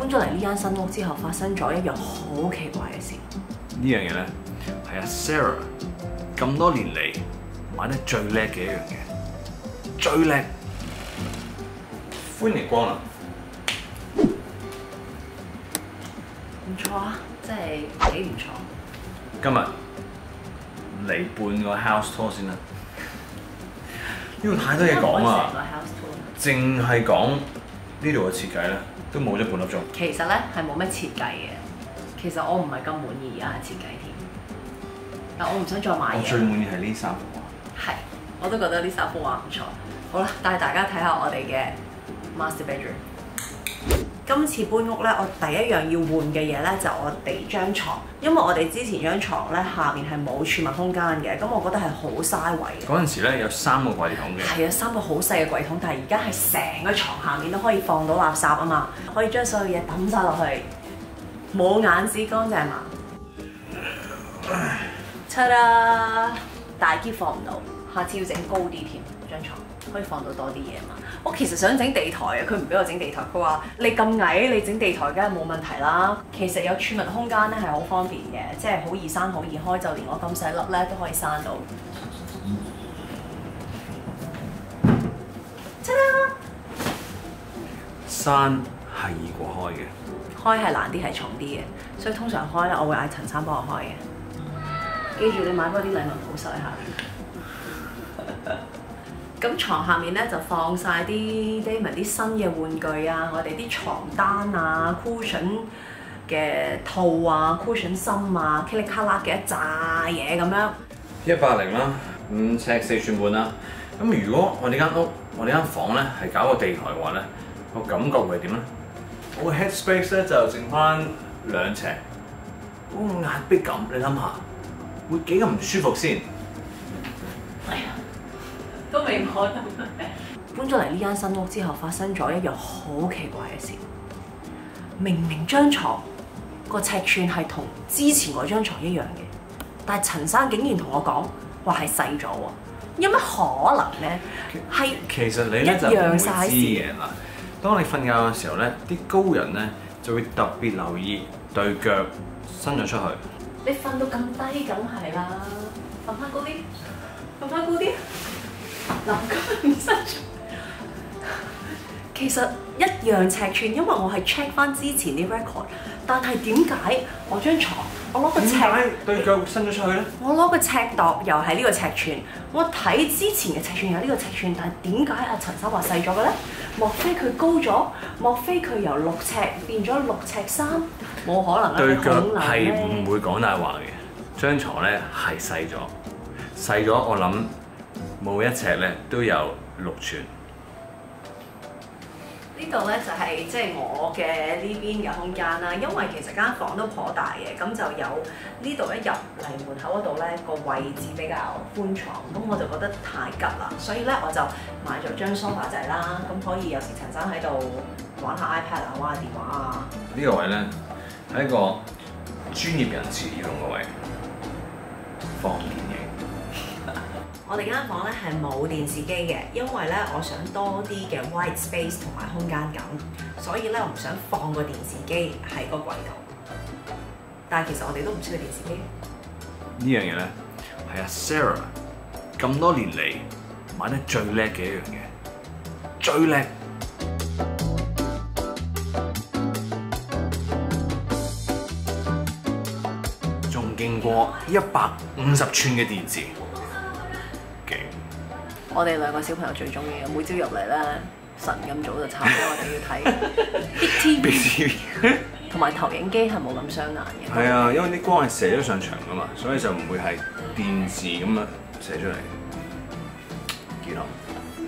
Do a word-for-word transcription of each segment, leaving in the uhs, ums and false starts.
搬咗嚟呢間新屋之後，發生咗一樣好奇怪嘅事。 呢樣嘢咧係阿 Sarah 咁多年嚟買得最叻嘅一樣嘢，最叻。歡迎光臨。 唔錯啊，真係幾唔錯。 今日嚟半個 house tour 先啦，呢度太多嘢講啊！淨係講呢度嘅設計咧，都冇咗半粒鐘。 其實咧係冇咩設計嘅，其實我唔係咁滿意而家嘅設計添。但我唔想再買嘢。 我最滿意係呢三幅畫。 係，我都覺得呢三幅畫唔錯。好啦，帶大家睇下我哋嘅 master bedroom。今次搬屋咧，我第一樣要換嘅嘢咧就我哋張床，因為我哋之前張床咧下面係冇儲物空間嘅，咁我覺得係好嘥位嘅。 嗰陣時咧有三個櫃桶嘅。係啊，三個好細嘅櫃桶，但係而家係成個床下面都可以放到垃圾啊嘛，可以將所有嘢抌晒落去，冇眼屎乾淨嘛。出啦！大篋放唔到，下次要整高啲添張床。可以放到多啲嘢嘛？我其實想整地台啊，佢唔俾我整地台，佢話你咁矮，你整地台梗係冇問題啦。其實有儲物空間咧係好方便嘅，即係好易閂好易開，就連我咁細粒咧都可以閂到。出啦！ 閂係易過開嘅， 開係難啲，係重啲嘅，所以通常開咧我會嗌陳生幫我開嘅。記住你買嗰啲禮物鋪晒下。咁床下面咧就放晒啲 Damon 啲新嘅玩具啊，我哋啲床單啊、cushion 嘅套啊、cushion 芯啊、噼里卡啦嘅一紮嘢咁樣。 一百零啦，五尺四寸半啦。咁如果我哋間屋、我哋間房咧係搞個地台嘅話咧，個感覺會係點咧？我嘅 headspace 咧就剩翻兩尺，嗰個壓迫感你諗下，會幾咁唔舒服先？ 哎呀！都未摸到。搬咗嚟呢間新屋之後，發生咗一樣好奇怪嘅事。明明張床個尺寸係同之前嗰張床一樣嘅，但係陳生竟然同我講話係細咗喎。有乜可能咧？係其實你咧就唔會知嘅嗱。當你瞓覺嘅時候咧，啲高人咧就會特別留意對腳伸咗出去。 你瞓到咁低，梗係啦，瞓翻高啲，瞓翻高啲。嗱，咁唔伸出。其實一樣尺寸，因為我係 check 翻之前啲 record， 但係點解我張床我攞個尺點解對腳伸咗出去咧？ 我攞個尺度又係呢個尺寸，我睇之前嘅尺寸有呢個尺寸，但係點解阿陳生話細咗嘅咧？莫非佢高咗？莫非佢由六尺變咗六尺三？冇可能啊！ 對腳係唔會講大話嘅，張床咧係細咗，細咗我諗冇一尺咧都有六寸。 呢度咧就係即係我嘅呢邊嘅空間啦，因為其實間房都頗大嘅，咁就有呢度一入嚟門口嗰度咧個位置比較寬敞，咁我就覺得太吉啦，所以咧我就買咗張梳化仔啦，咁可以有時陳生喺度玩下 iPad 啊，玩下電話啊。呢個位咧係一個專業人士要用嘅位，放電影。我哋間房咧係冇電視機嘅，因為咧我想多啲嘅 white space 同埋空間感，所以咧我唔想放個電視機喺個櫃度。但係其實我哋都唔需要電視機。呢樣嘢咧係阿 Sarah 咁多年嚟買得最叻嘅一樣嘢，最叻。仲勁過一百五十寸嘅電視。我哋兩個小朋友最中意嘅，每朝入嚟咧，神咁早就插咗我哋要睇 Big T V， 同埋投影機係冇咁傷眼嘅。係啊，因為啲光係射咗上牆噶嘛，所以就唔會係電視咁樣射出嚟。見到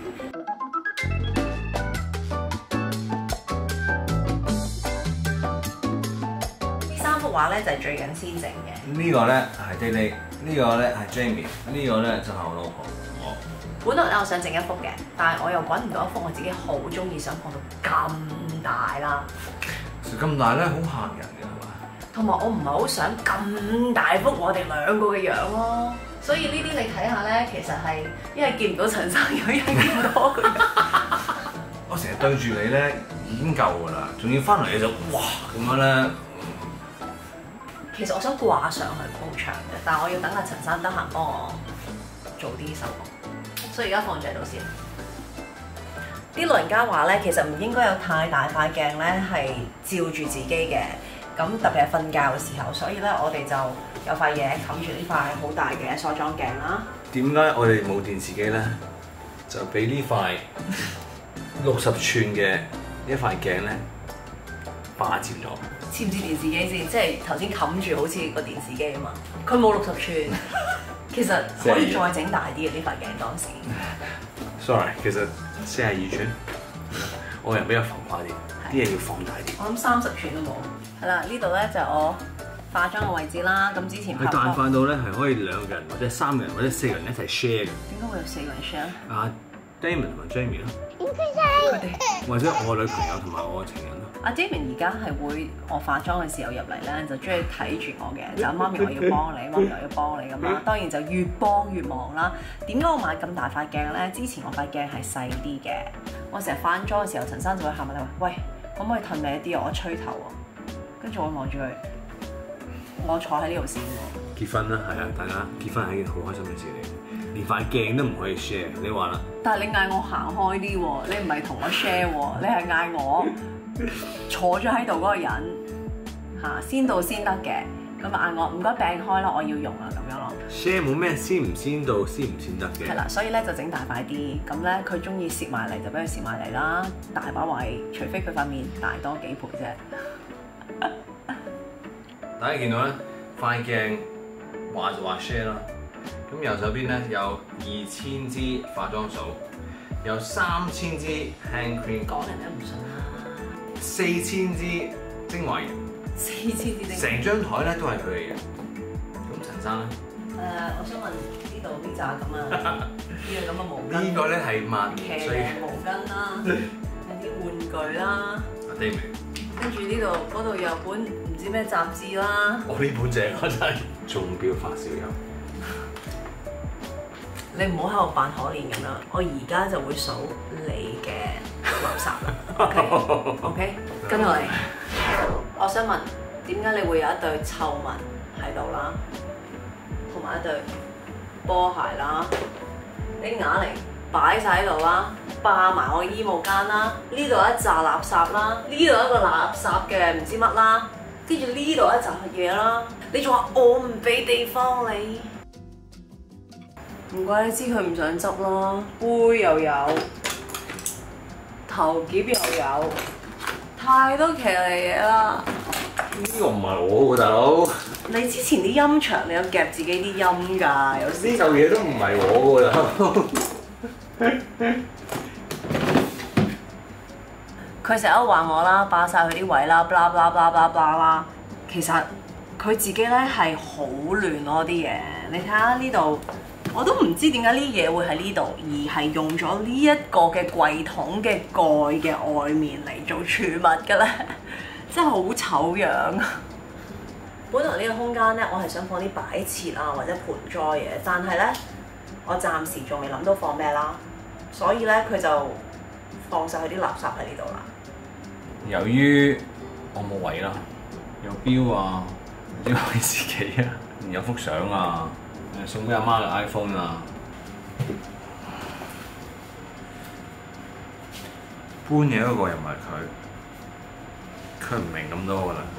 呢三幅畫咧就係最緊先整嘅。呢個咧係 Day Day，呢個咧係 Jamie，呢個咧就係我老婆。本來咧我想整一幅嘅，但係我又揾唔到一幅我自己好中意，想放到咁大啦。其實咁大咧好嚇人嘅係嘛？同埋我唔係好想咁大幅我哋兩個嘅樣咯，所以呢啲你睇下咧，其實係因為見唔到陳生樣，因為見唔到佢。我成日對住你咧， 已經夠㗎啦，仲要翻嚟你就哇咁樣咧。 其實我想掛上去埲牆嘅，但係我要等阿陳生得閒幫我做啲手工，所以而家放住喺度先。啲老人家話咧，其實唔應該有太大塊鏡咧係照住自己嘅，咁特別係瞓覺嘅時候，所以咧我哋就有塊嘢冚住呢塊好大嘅梳妝鏡啦。 點解我哋冇電視機咧？就俾呢塊六十寸嘅一塊鏡咧霸佔咗。 似唔似電視機先？即係頭先冚住好似個電視機啊嘛。佢冇六十寸，其實可以再整大啲嘅呢塊鏡當時。 Sorry， 其實四十二寸，我人比較浮誇啲，啲嘢要放大啲。 我諗三十寸都冇。係啦，呢度咧就我化妝嘅位置啦。咁之前佢大塊到咧係可以兩個人或者三個人或者四個人一齊 share 嘅。 點解會有四個人 share？ 啊 Damon 同埋 Jamie 咯。 佢哋或者我女朋友同埋我嘅情人咯。 阿 Damon 而家係會我化妝嘅時候入嚟咧，就中意睇住我嘅，就媽咪我要幫你，媽咪我要幫你咁啦。當然就越幫越忙啦。點解我買咁大塊鏡咧？之前我塊鏡係細啲嘅，我成日化妝嘅時候，陳生就會喊埋嚟話：喂，可唔可以褪你一啲啊？我吹頭啊！跟住我望住佢，我坐喺呢度先喎。 結婚啦，係啊，大家結婚係一件好開心嘅事嚟。連塊鏡都唔可以 share，你話啦？ 但係你嗌我行開啲喎，你唔係同我 share 喎，你係嗌我坐咗喺度嗰個人嚇先到先得嘅，咁嗌我唔該病開啦，我要用啊咁樣咯。 share 冇咩先唔先到，先唔先得嘅。 係啦，所以咧就整大塊啲，咁咧佢中意攝埋嚟就俾佢攝埋嚟啦，大把位，除非佢塊面大多幾倍啫。 大家見到咧塊鏡話就話 share 啦。咁右手邊咧有二千支化妝掃，有三千支 hand cream， 講人都唔信啦。 四千支精華液， 四千支精華液。 成張台咧都係佢嚟嘅。咁陳生咧？ 誒、呃，我想問呢度呢扎咁啊，呢個咁嘅毛巾。 呢個咧係抹面，所以毛巾啦，有啲玩具啦。 阿 David， 跟住呢度嗰度有本唔知咩雜誌啦。 我呢本正啊真係鐘錶發燒友。 你唔好喺度扮可憐咁樣，我而家就會數你嘅垃圾啦。OK，OK，、okay? okay? 跟我嚟。我想問，點解你會有一對臭襪喺度啦，同埋一對波鞋啦？你啞鈴擺晒喺度啦，霸埋我衣帽間啦，呢度一紮垃圾啦，呢度一個垃圾嘅唔知乜啦，跟住呢度一紮嘢啦，你仲話我唔俾地方你？唔怪你知佢唔想執啦，杯又有，頭夾又有，太多騎呢嘢啦。 呢個唔係我喎，大佬。 你之前啲音場，你有夾自己啲音㗎，有時。 呢嚿嘢都唔係我喎，大佬。 佢成日都話我啦，霸晒佢啲位啦，blah blah blah blah blah 啦。其實佢自己咧係好亂咯啲嘢，你睇下呢度。我都唔知點解呢嘢會喺呢度，而係用咗呢一個嘅櫃桶嘅蓋嘅外面嚟做儲物嘅咧，真係好醜樣。本來呢個空間咧，我係想放啲擺設啊或者盆栽嘅，但係咧我暫時仲未諗到放咩啦，所以咧佢就放晒佢啲垃圾喺呢度啦。 由於我冇位啦，有錶啊，有威士忌啊，有幅相啊。送俾阿媽嘅 iPhone 啊！搬嘢嗰個又唔係佢，佢唔明咁多㗎啦。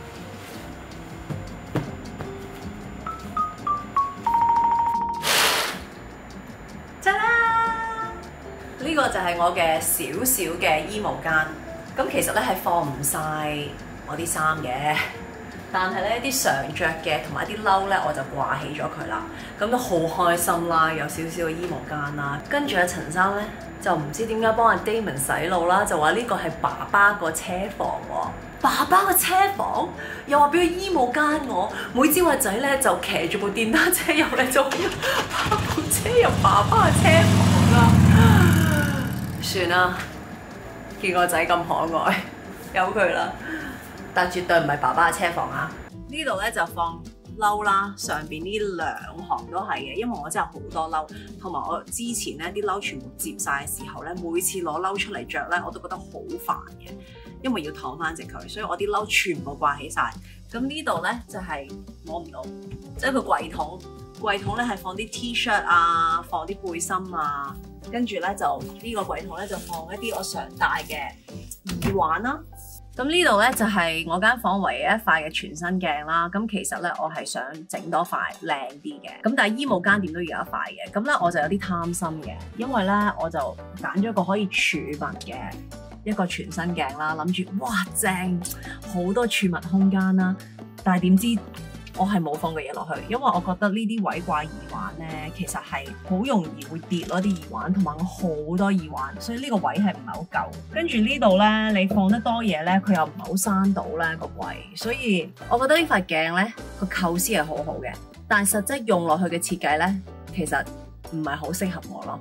짜啦！呢個就係我嘅小小嘅衣帽間。咁其實咧係放唔晒我啲衫嘅。但係咧啲常着嘅同埋啲褸咧，我就掛起咗佢啦。咁都好開心啦，有少少嘅衣帽間啦。跟住阿陳生咧就唔知點解幫阿 Damon 洗腦啦，就話呢個係爸爸個車房喎。爸爸個車房又話俾佢衣帽間我。每朝阿仔咧就騎住部電單車入嚟，就拍部車入爸爸嘅車房啦。算啦，見個仔咁可愛，由佢啦。但絕對唔係爸爸嘅車房啊！呢度咧就放褸啦，上邊呢兩行都係嘅，因為我真係好多褸，同埋我之前咧啲褸全部摺晒嘅時候咧，每次攞褸出嚟着咧，我都覺得好煩嘅。 因為要燙翻直佢，所以我啲褸全部掛起晒。咁呢度咧就係摸唔到，即係個櫃桶，櫃桶咧係放啲 T-shirt 啊，放啲背心啊，跟住咧就呢個櫃桶咧就放一啲我常戴嘅耳環啦。咁呢度咧就係我間房唯一一塊嘅全身鏡啦。咁其實咧我係想整多塊靚啲嘅，咁但係衣帽間點都要有一塊嘅。咁咧我就有啲貪心嘅，因為咧我就揀咗一個可以儲物嘅一個全身鏡啦，諗住哇正，好多儲物空間啦。但係點知我係冇放個嘢落去，因為我覺得呢啲位掛耳環咧，其實係好容易會跌咯啲耳環，同埋我好多耳環，所以呢個位係唔係好夠。跟住呢度咧，你放得多嘢咧，佢又唔係好閂到咧個櫃，所以我覺得呢塊鏡咧個構思係好好嘅，但係實際用落去嘅設計咧，其實唔係好適合我咯。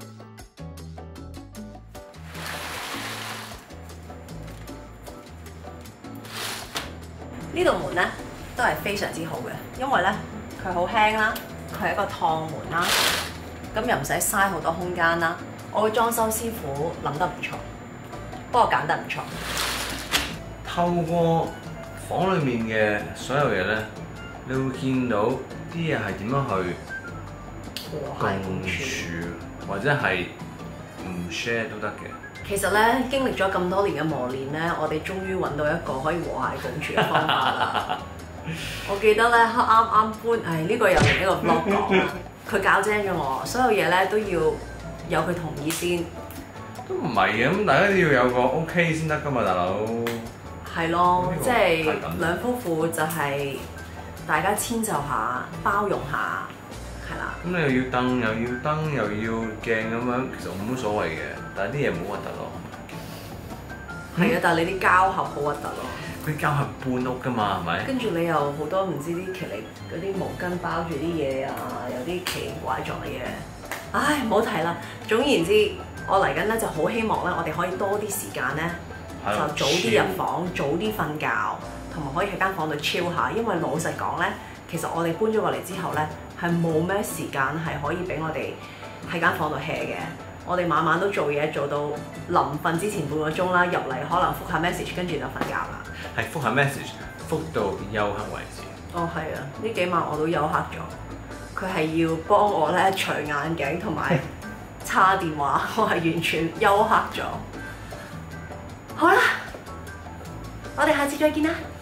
呢度門咧都係非常之好嘅，因為咧佢好輕啦，佢係一個趟門啦，咁又唔使嘥好多空間啦。我嘅裝修師傅諗得唔錯，幫我揀得唔錯。 透過房裏面嘅所有嘢咧，你會見到啲嘢係點樣去共處，或者係唔 share 都得嘅。 其實咧，經歷咗咁多年嘅磨練咧，我哋終於揾到一個可以和諧共處嘅方法啦。我記得咧，啱啱搬，唉呢、呢個又另一個 vlog 講啦。佢教精咗我，所有嘢咧都要有佢同意先。 都唔係嘅，咁大家都要有個 OK 先得噶嘛，大佬。 係咯，即係兩夫婦就係大家遷就下、包容下，係啦。 咁你又要凳，又要燈，又要鏡咁樣，其實冇乜所謂嘅，但係啲嘢唔好核突咯。 係啊，但係你啲膠盒好核突咯。 佢膠盒搬屋㗎嘛，係咪？ 跟住你又好多唔知啲奇離嗰啲毛巾包住啲嘢啊，有啲奇形怪狀嘅嘢。唉，唔好提啦。總言之，我嚟緊咧就好希望咧，我哋可以多啲時間咧，就早啲入房，早啲瞓覺，同埋可以喺間房度 chill 下。因為老實講咧，其實我哋搬咗過嚟之後咧，係冇咩時間係可以俾我哋喺間房度 hea 嘅。我哋晚晚都做嘢，做到臨瞓之前半個鐘啦，入嚟可能覆下 message， 跟住就瞓覺啦。 係覆下 message， 覆到休克為止。 哦，係啊，呢幾晚我都休克咗。佢係要幫我咧除眼鏡同埋叉電話，我係完全休克咗。好啦，我哋下次再見啦。